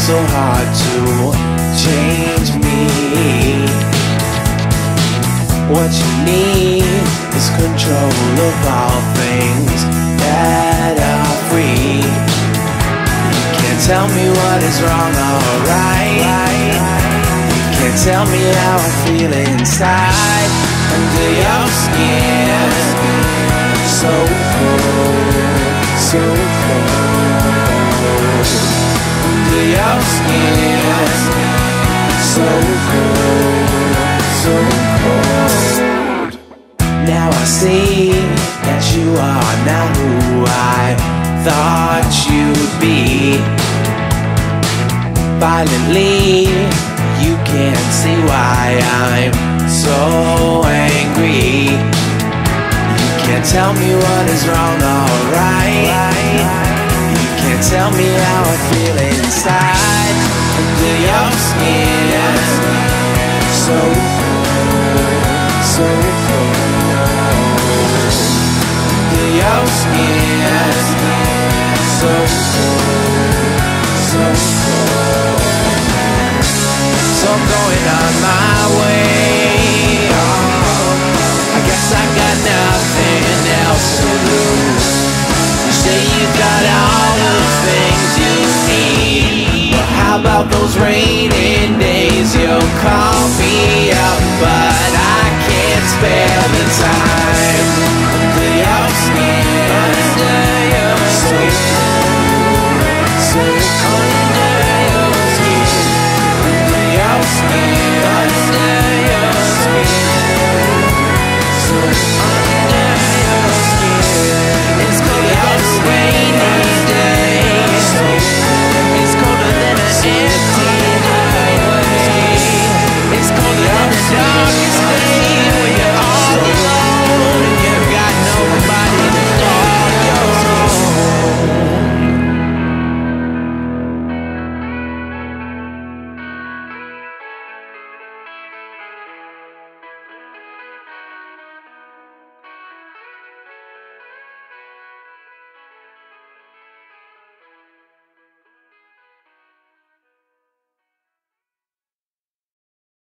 so hard to change me. What you need is control of all things that are free. You can't tell me what is wrong or right. You can't tell me how I feel inside. Under your skin, so cold, so cold. Under your skin, so cold, so cold. Now I see that you are not who I thought you'd be. Violently, you can't see why I'm so angry. You can't tell me what is wrong or right. You can't tell me how I feel inside. Under your skin, so cold, so cold. Under your skin, so cold, so cold. So I'm going on my way. Oh, I guess I got nothing else to lose. You say you got all the things you need. Well, how about those rainy days you'll call?